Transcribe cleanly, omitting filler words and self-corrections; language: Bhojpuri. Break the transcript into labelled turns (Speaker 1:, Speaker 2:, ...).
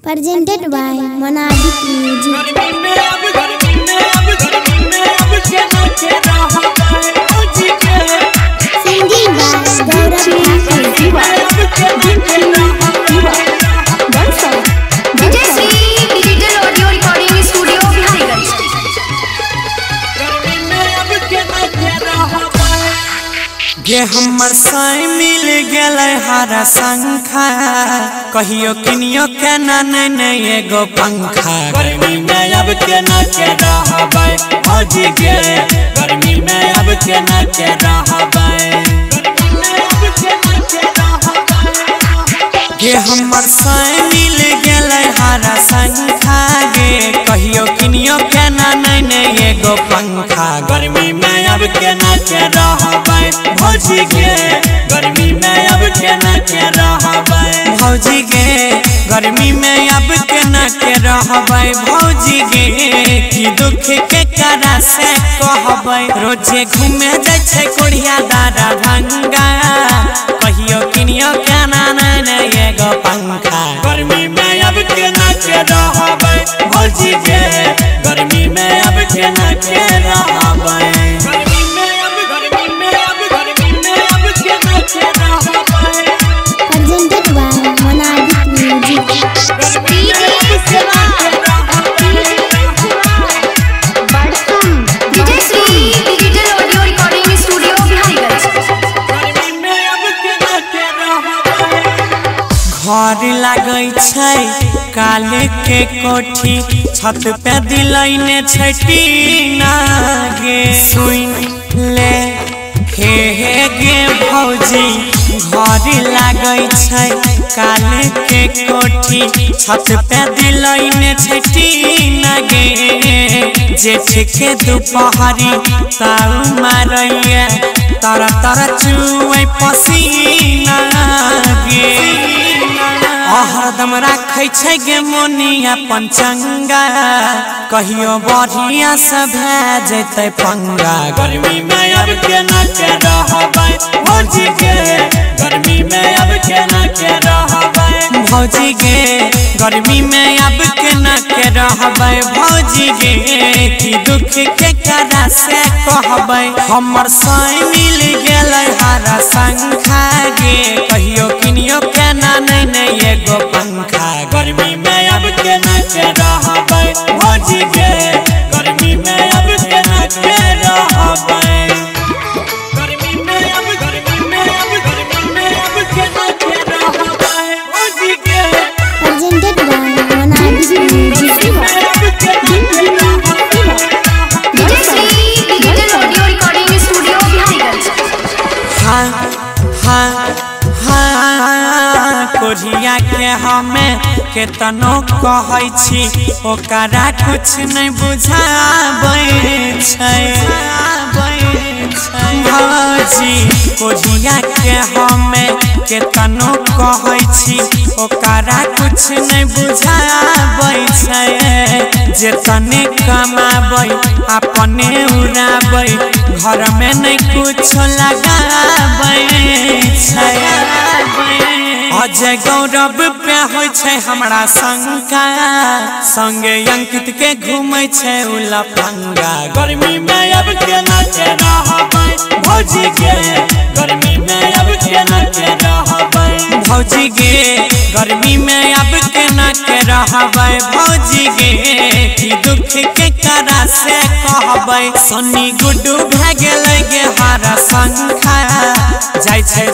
Speaker 1: Presented by Monadik Music. Singing by
Speaker 2: गे हमर साई मिल गए हरा शंखा कहियो किनियो के नहीं एगो पंखा गर्मी में अब के न के रहबै भौजी गे गर्मी में अब के न के रहबै गे हमर साई मिल गए हरा शंखा गे कहियो किनियो के नहीं एगो पंखा गर्मी में अब के न के रहबै भौजी गे गर्मी में अब के न के रहबै भौजी गे गर्मी में अब के न के रहबै भौजी गे की दुख के करा से कहबै रोजे घूमे जाय छै कोढ़िया दादा भंगा कहियो किनियो के नहीं एगो पंखा गर्मी में अब के न के रहबै भौजी गे गर्मी में अब के न के रहबै
Speaker 1: Presented by Monadik Music.
Speaker 2: घर लागै छै काले के कोठी छत पे दिलैने छठी नागे सुन ले हे गे भौजी घर लागै छै काले के कोठी छत पे दिलैने छठी नागे जेठ के दुपहरी ताऊ मारैया तर तर चुए पसीना गे हरदम राखै छै गे मोनिया पंचंगा कहियो बढ़िया से भए जैते पंगा गर्मी में अब के न के रहबै भौजी गे गर्मी में अब के न के रहबै भौजी गे गर्मी में अब के न के रहबै भौजी गे की दुख के करा से कहबै हमर साई मिल गेलै हरा शंखा गे कहियो किनियो के नहीं एगो पंखा गर्मी में अब के न के रहबै भौजी गे गर्मी में अब के न के रहबै गर्मी में अब के न के रहबै भौजी गे
Speaker 1: Presented by Monadik Music.
Speaker 2: कोढ़िया के हमें केतनो कहै छी ओकरा कुछ नहीं बुझाबै छै भौजी कोढ़िया के हमें केतनो कहै छी ओकरा कुछ नहीं बुझाबै छै जे तने कमाबै अपने उड़ाबै घर में नहीं कुछ लगाबै छै अजय गौरव पे होइ छै हमरा शंका संगे अंकित के घूमै छै उलफंगा गर्मी में अब के न के रहबै भौजी गे गर्मी में अब के न के रहबै भौजी गे गर्मी में अब के न के रहबै भौजी गे की दुख के करा से कहबै सन्नी गुड्डू भए गेलै गे हरा शंखा जाय छै